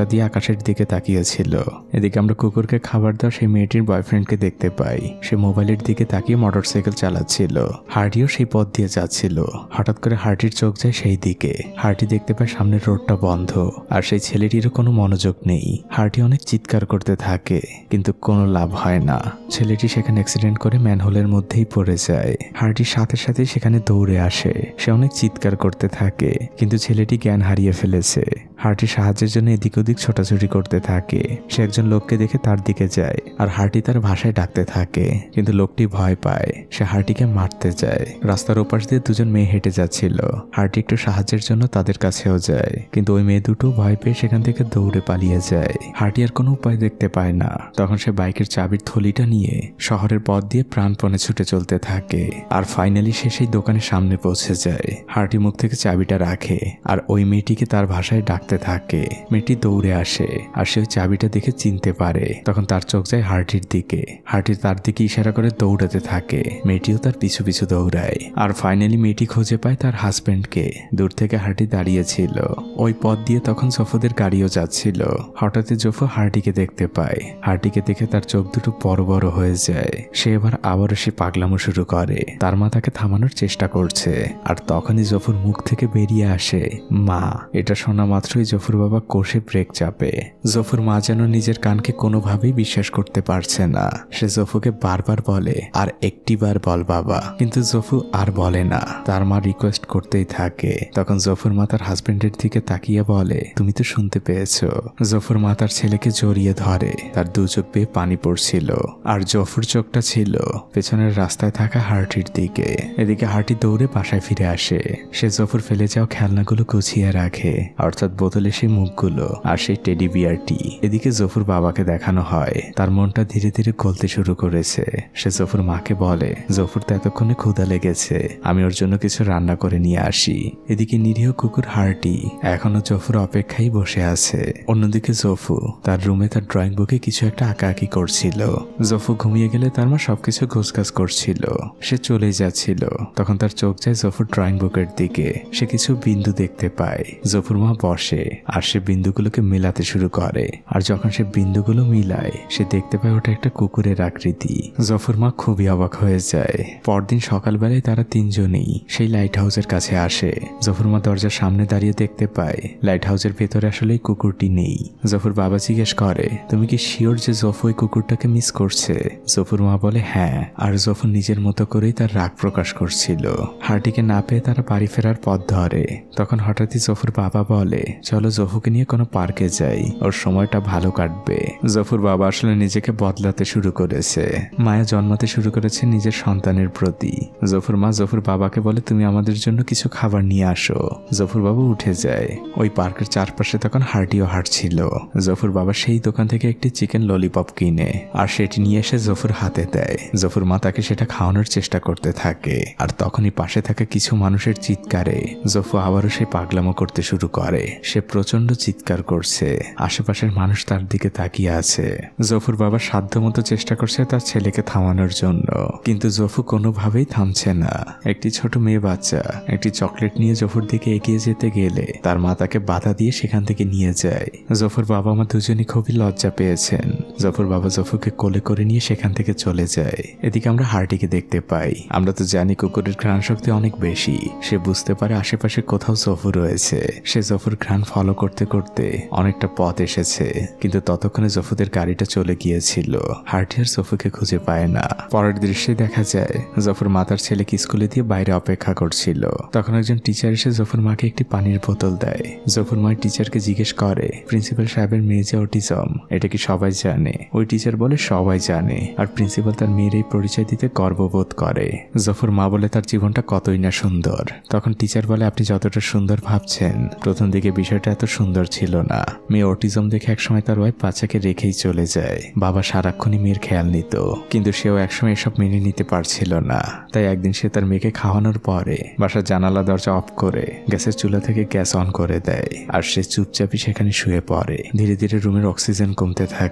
দিয়ে আকাশের দিকে তাকিয়েছিল। এদিকে আমরা কুকুরকে খাবার দেওয়া সেই মেয়েটির বয়ফ্রেন্ডকে দেখতে পাই। সে মোবাইলের দিকে তাকিয়ে মোটরসাইকেল চালাচ্ছিল। হার্টিও সেই পথ দিয়ে যাচ্ছিল। হঠাৎ করে হার্টির চোখ যায় সেই দিকে। হার্টি দেখতে পায় সামনের রোডটা বন্ধ, আর সেই ছেলেটিরও কোনো মনোযোগ নেই। হার্টি অনেক চিৎকার করতে থাকে, কিন্তু কোনো লাভ হয় না। ছেলেটি সেখানে অ্যাক্সিডেন্ট করে ম্যানহোলের মধ্যেই পড়ে যায়। হার্টির সাথে সাথে সেখানে দৌড়ে আসে। সে অনেক চিৎকার করতে থাকে, কিন্তু ছেলেটি জ্ঞান হারিয়ে ফেলেছে। হার্টি সাহায্যের জন্য এদিক ওদিক ছোটাছুটি করতে থাকে। সে একজন লোককে দেখে তার দিকে যায়, আর হার্টি তার ভাষায় ডাকতে থাকে, কিন্তু লোকটি ভয় পায়। সে হার্টিকে মারতে যায়। রাস্তার ওপাশ দিয়ে দুজন মেয়ে হেঁটে যাচ্ছিল। হার্টি একটু সাহায্যের জন্য তাদের কাছেও যায়, কিন্তু ওই মেয়ে দুটো ভয় পেয়ে সেখান থেকে দৌড়ে পালিয়ে যায়। হার্টি আর কোনো উপায় দেখতে পায় না। তখন সে বাইকের চাবির থলিটা নিয়ে শহরের পথ দিয়ে প্রাণপণে ছুটে চলতে থাকে, আর ফাইনালি সে সেই দোকানের সামনে পৌঁছে যায়। হার্টি মুখ থেকে চাবিটা রাখে, আর ওই মেয়েটিকে তার ভাষায় ডাকতে থাকে। মেয়েটি দৌড়ে আসে, আর সে ওই চাবিটা দেখে চিনতে পারে। তখন তার চোখ যায় হার্টির দিকে। হার্টি তার দিকে ইশারা করে দৌড়াতে থাকে। মেয়েটিও তার পিছু পিছু দৌড়ায়, আর ফাইনালি মেয়েটি খুঁজে পায় তার হাজবেন্ডকে। দূর থেকে হার্টি দাঁড়িয়েছিল। ওই পথ দিয়ে তখন জফুদের গাড়িও যাচ্ছিল। হঠাৎই জফু হার্টিকে দেখতে পায়। হার্টিকে দেখে তার চোখ দুটো বড় বড় হয়ে যায়। সে এবার আবারও সে পাগলামো শুরু করে। তার মা তাকে থামানোর চেষ্টা করছে, আর তখনই জফুর মুখ থেকে বেরিয়ে আসে মা। এটা শোনা মাত্রই জফুর বাবা কষে ব্রেক চাপে। জফুর মা যেন নিজের কানকে কোনোভাবেই বিশ্বাস করতে পারছে না। সে জফুকে বারবার বলে, আর একটি বার বল বাবা, কিন্তু জফু আর বলে না। তার মা রিকোয়েস্ট করতেই থাকে। তখন জফুর মা তার হাজবেন্ডের দিকে তাকিয়ে বলে, তুমি তো শুনতে পেয়েছো। জফুর মা তার ছেলেকে জড়িয়ে ধরে। তার দু চোখ বেয়ে পানি পড়ছিল, আর জফুর চোখটা ছিল পেছনের রাস্তায় থাকা হার্টির দিকে। এদিকে হার্টি দৌড়ে বাসায় ফিরে আসে। সে জফুর ফেলে যাওয়া খেলনাগুলো গুছিয়ে রাখে, অর্থাৎ বোতলে সেই মুখগুলো আর সেই টেডি বিয়ারটি। এদিকে জফুর বাবাকে দেখানো হয় তার মনটা ধীরে ধীরে গলতে শুরু করেছে। সে জফুর মাকে বলে, জফুর তো এতক্ষণে ক্ষুধা লেগেছে, আমি ওর জন্য কিছু রান্না করে নিয়ে আসি। এদিকে নিরীহ কুকুর হার্টি এখনো জফুর অপেক্ষায় বসে আছে। অন্যদিকে জফু তার রুমে তার ড্রয়িং বুকে কিছু একটা আঁকাআঁকি করছিল। জফু ঘুমিয়ে গেলে তার মা সবকিছু গোছগাছ করছিল। সে চলে যাচ্ছিল। তখন তার চোখ যায় জফুর ড্রয়িং বুকের দিকে। সে কিছু বিন্দু দেখতে পায়। জফুর মা বসে, আর সে বিন্দুগুলোকে মেলাতে শুরু করে। আর যখন সে বিন্দুগুলো মিলায়, সে দেখতে পায় ওটা একটা কুকুরের আকৃতি। জফুর মা খুবই অবাক হয়ে যায়। পরদিন সকালবেলায় তারা তিনজনেই সেই লাইট হাউসের কাছে আসে। জফুর মা দরজার সামনে দাঁড়িয়ে দেখতে পায় লাইট হাউসের ভেতরে আসলে কুকুরটি নেই। জফুর বাবা জিজ্ঞেস করে, তুমি কি শিওর যে জফু ওই কুকুরটাকে মিস করছে? জফুর মা বলে হ্যাঁ। আর জফু নিজের মতো করেই তার রাগ প্রকাশ করছিল। হার্টিকে না পেয়ে তারা বাড়ি ফেরার পথ ধরে। তখন হঠাৎই জফুর বাবা বলে, চলো জফুকে নিয়ে কোনো পার্কে যাই, ওর সময়টা ভালো কাটবে। জফুর বাবা আসলে নিজেকে বদলাতে শুরু করেছে। মায়া জন্মাতে শুরু করেছে নিজের সন্তানের প্রতি। জফুর মা জফুর বাবাকে বলে, তুমি আমাদের জন্য কিছু খাবার নিয়ে আসো। জফুর বাবা উঠে যায়। ওই পার্কের চারপাশে তখন হার্টিও হাঁটছিল। জফুর বাবা সেই দোকান থেকে একটি চিকেন ললিপপ কিনে আর সেটি নিয়ে এসে জফুর হাতে দেয়। জফুর মা তাকে সেটা খাওয়ানোর চেষ্টা করতে থাকে। আর তখনই পাশে থাকা কিছু মানুষের চিৎকারে জফু আবারও সে পাগলামো করতে শুরু করে। সে প্রচন্ড চিৎকার করছে। আশেপাশের মানুষ তার দিকে তাকিয়ে আছে। জফুর বাবা সাধ্যমতো চেষ্টা করছে তার ছেলেকে থামানোর জন্য, কিন্তু জফু কোনোভাবেই থামছে না। একটি ছোট মেয়ে বাচ্চা একটি চকলেট নিয়ে জফুর দিকে এগিয়ে যেতে গেলে তার মা তাকে বাধা দিয়ে সেখান থেকে নিয়ে যায়। জফুর বাবা মা দুজনই খুবই লজ্জা পেয়েছেন। জফুর বাবা জফুকে কোলে করে নিয়ে সেখান থেকে চলে যায়। এদিকে আমরা হার্টিকে দেখতে পাই। আমরা তো জানি কুকুরের ঘ্রাণ শক্তি অনেক বেশি। সে বুঝতে পারে আশেপাশে কোথাও জফু রয়েছে। সে জফুর ঘ্রাণ ফলো করতে করতে অনেকটা পথ এসেছে, কিন্তু ততক্ষণে জফুদের গাড়িটা চলে গিয়েছিল। হার্টি আর জফুকে খুঁজে পায় না। পরের দৃশ্যে দেখা যায় জফুর মা তার ছেলেকে স্কুলে দিয়ে বাইরে অপেক্ষা করছিল। তখন একজন টিচার এসে জফুর মাকে একটি পানির বোতল দেয়। জফুর মা টিচারকে জিজ্ঞেস করে, প্রিন্সিপাল সাহেবের মেয়ে যে অটিজম, এটা কি সবাই জানে? ওই টিচার বলে সবাই জানে, আর প্রিন্সিপাল তার মেয়ের এই পরিচয় দিতে গর্ববোধ করে। জফুর মা বলে তার জীবনটা কতই না সুন্দর। তখন টিচার বলে, আপনি যতটা সুন্দর ভাবছেন প্রথম দিকে বিষয়টা এত সুন্দর ছিল না। মেয়ে অটিজম দেখে একসময় তার ওয়াইফ বাচ্চাকে রেখেই চলে যায়। বাবা সারাক্ষণই মেয়ের খেয়াল নিত, কিন্তু সেও একসময় এসব মেনে নিতে পারছিল না। তাই একদিন সে তার মেয়েকে খাওয়ানোর পরে বাসার জানালা দরজা অফ করে গ্যাসের চুলা থেকে গ্যাস অন করে দেয়, আর সে চুপচাপই সেখানে শুয়ে পড়ে। ধীরে ধীরে রুমের অক্সিজেন কমতে থাকে।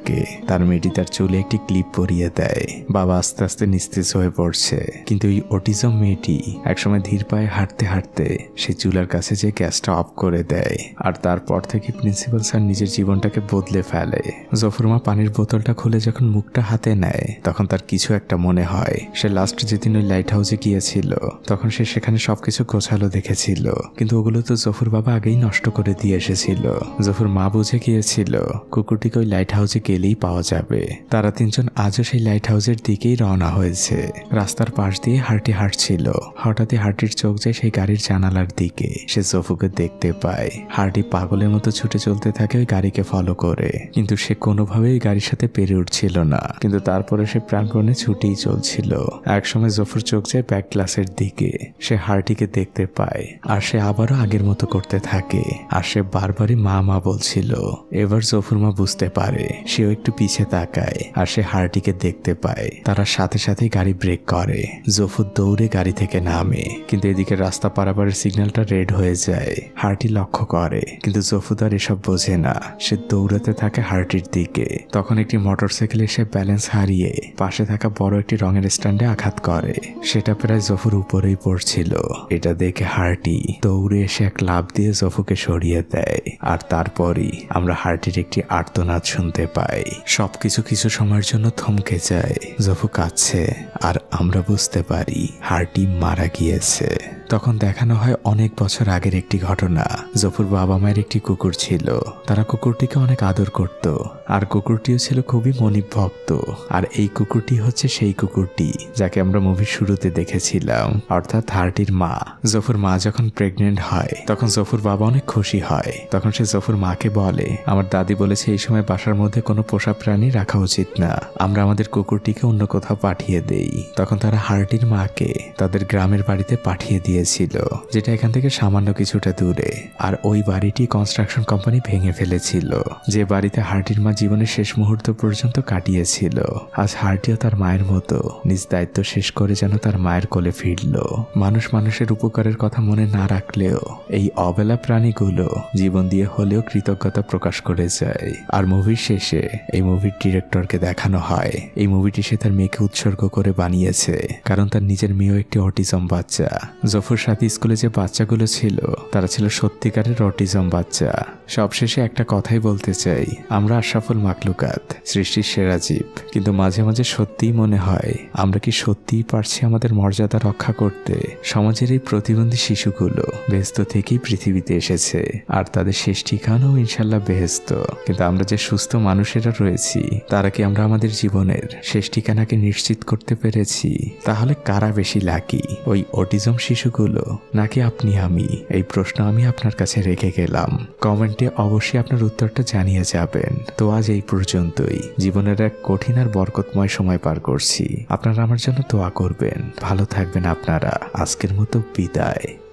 তার মেয়েটি তার চুলে একটি ক্লিপ পরিয়ে দেয়। বাবা আস্তে আস্তে নিস্তেজ হয়ে পড়ছে, কিন্তু এই অটিজম মেয়েটি একসময় ধীর পায়ে হাঁটতে হাঁটতে সে চুলার কাছে যে গ্যাসটা অফ করে দেয়। আর তারপর থেকে প্রিন্সিপাল স্যার নিজের জীবনটাকে বদলে ফেলে। জফর মা পানির বোতলটা খুলে যখন মুখটা হাতে নেয় তখন তার কিছু একটা মনে হয়। সে লাস্ট যেদিন ওই লাইট হাউসে গিয়েছিল তখন সে সেখানে সবকিছু গোছালো দেখেছিল, কিন্তু ওগুলো তো জফর বাবা আগেই নষ্ট করে দিয়ে এসেছিল। জফর মা বুঝে গিয়েছিল কুকুরটিকে ওই লাইট হাউসে গেলেই পাওয়া যাবে। তারা তিনজন আজও সেই লাইট হাউসের দিকেই রওনা হয়েছে। রাস্তার পাশ দিয়ে হাঁটি হাঁটছিল। হঠাৎই হার্টির চোখ যায় সেই গাড়ির জানালার দিকে। সে জফুকে দেখতে পায়। হার্টি পাগলের মতো ছুটে চলতে থাকে ওই গাড়িকে ফলো করে, কিন্তু সে কোনোভাবেই ওই গাড়ির সাথে পেরে উঠছিল না। কিন্তু তারপরে সে প্রাণপণে ছুটেই চলছিল। একসময় জফর চোখ যায় ব্যাক ক্লাসের দিকে। সে হার্টিকে দেখতে পায় আর সে আবারও আগের মতো করতে থাকে। আর সে বারবারই মা মা বলছিল। এবার জফর মা বুঝতে পারে, সেও একটু পিছে তাকায় আর সে হার্টিকে দেখতে পায়। তারা সাথে সাথে গাড়ি ব্রেক করে। জফর দৌড়ে গাড়ি থেকে নামে, কিন্তু এদিকে রাস্তা পারাপারের সিগন্যালটা রেড হয়ে যায়। হার্টি লক্ষ্য করে, কিন্তু জফর আর এসব বোঝে না। সে দৌড়াতে থাকে হার্টির দিকে। তখন একটি মোটরসাইকেল এসে ব্যালেন্স হারিয়ে পাশে থাকা বড় একটি রঙের স্ট্যান্ডে আঘাত করে। সেটা প্রায় জফর উপরেই পড়ছিল। এটা দেখে হার্টি দৌড়ে এসে এক লাফ দিয়ে জফুকে সরিয়ে দেয়। আর তারপরই আমরা হার্টির একটি আর্তনাদ শুনতে পাই। সবকিছু কিছু সময়ের জন্য থমকে যায়। জফু কাঁদছে আর আমরা বুঝতে পারি হার্টি মারা গিয়েছে। তখন দেখানো হয় অনেক বছর আগের একটি ঘটনা। জফুর বাবা মায়ের একটি কুকুর ছিল। তারা কুকুরটিকে অনেক আদর করত, আর কুকুরটিও ছিল খুবই মনিব ভক্ত। আর এই কুকুরটি হচ্ছে সেই কুকুরটি যাকে আমরা মুভির শুরুতে দেখেছিলাম, অর্থাৎ হার্টির মা। জফুর মা যখন প্রেগনেন্ট হয় তখন জফুর বাবা অনেক খুশি হয়। তখন সে জফুর মাকে বলে, আমার দাদি বলেছে এই সময় বাসার মধ্যে কোনো পোষা প্রাণী রাখা উচিত না, আমরা আমাদের কুকুরটিকে অন্য কোথাও পাঠিয়ে দেই। তখন তারা হার্টির মাকে তাদের গ্রামের বাড়িতে পাঠিয়ে দিয়ে ছিল, যেটা এখান থেকে সামান্য কিছুটা দূরে। আর ওই বাড়িটি কনস্ট্রাকশন কোম্পানি ভেঙে ফেলেছিল, যে বাড়িতে হার্টির মা জীবনের শেষ মুহূর্ত পর্যন্ত কাটিয়েছিল। আজ হার্টিও তার মায়ের মতো নিজ দায়িত্ব শেষ করে যেন তার মায়ের কোলে ফিরল। মানুষ মানুষের উপকারের কথা মনে না রাখলেও এই অবেলা প্রাণীগুলো জীবন দিয়ে হলেও কৃতজ্ঞতা প্রকাশ করে যায়। আর মুভির শেষে এই মুভির ডিরেক্টরকে দেখানো হয় এই মুভিটি সে তার মেয়েকে উৎসর্গ করে বানিয়েছে, কারণ তার নিজের মেয়েও একটি অটিজম বাচ্চা। জফর সাথে স্কুলে যে বাচ্চাগুলো ছিল তারা ছিল সত্যিকারের অটিজম বাচ্চা। সবশেষে একটা কথাই বলতে চাই, আমরা আশরাফুল মাখলুকাত, সৃষ্টির সেরা জীব, কিন্তু মাঝে মাঝে সত্যিই মনে হয় আমরা কি সত্যিই পারছি আমাদের মর্যাদা রক্ষা করতে। সমাজের এই প্রতিবন্ধী শিশুগুলো বেহেস্ত থেকেই পৃথিবীতে এসেছে, আর তাদের শেষ ঠিকানাও ইনশাল্লাহ বেহেস্ত। কিন্তু আমরা যে সুস্থ মানুষেরা রয়েছি তারা কি আমরা আমাদের জীবনের শেষ ঠিকানাকে নিশ্চিত করতে পেরেছি? তাহলে কারা বেশি লাকি, ওই অটিজম শিশুগুলো নাকি আপনি আমি? এই প্রশ্ন আমি আপনার কাছে রেখে গেলাম। কমেন্টে অবশ্যই আপনার উত্তরটা জানিয়ে যাবেন। তো আজ এই পর্যন্তই। জীবনের এক কঠিন আর বরকতময় সময় পার করছি। আপনারা আমার জন্য দোয়া করবেন। ভালো থাকবেন আপনারা। আজকের মতো বিদায়।